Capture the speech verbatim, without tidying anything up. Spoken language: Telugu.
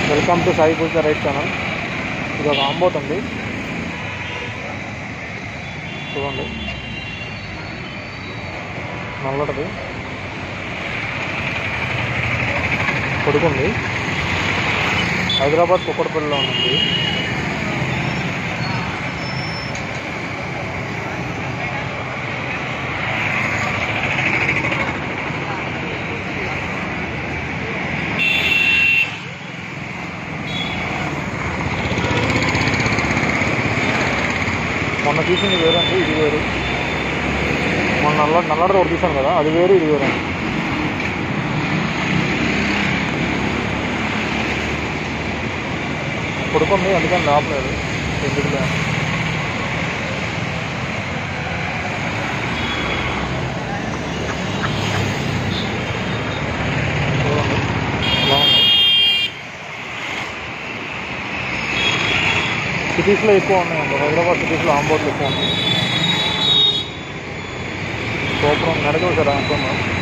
Welcome to Sai Puja right channel. ఇది ఒక ఆంబోట్ ఉంది చూడండి, నల్లటిది కొడుకుంది. హైదరాబాద్ కుక్కడపల్లిలో ఉంది. మొన్న తీసింది వేరండి, ఇది వేరు. మొన్న నల్ల నల్లడిది ఒకటి తీసాను కదా, అది వేరు ఇది వేరు. కొడుకుంది అందుకని రావట్లేదు ఎందుకులే. చూడండి ఎలా ఉంది. సిటీస్లో ఎక్కువ ఉన్నాయండి, హైదరాబాద్ సిటీస్లో ఆంబోట్లు ఎక్కువ ఉన్నాయి. గోపురం నడక చూసారా అనుకున్నాం.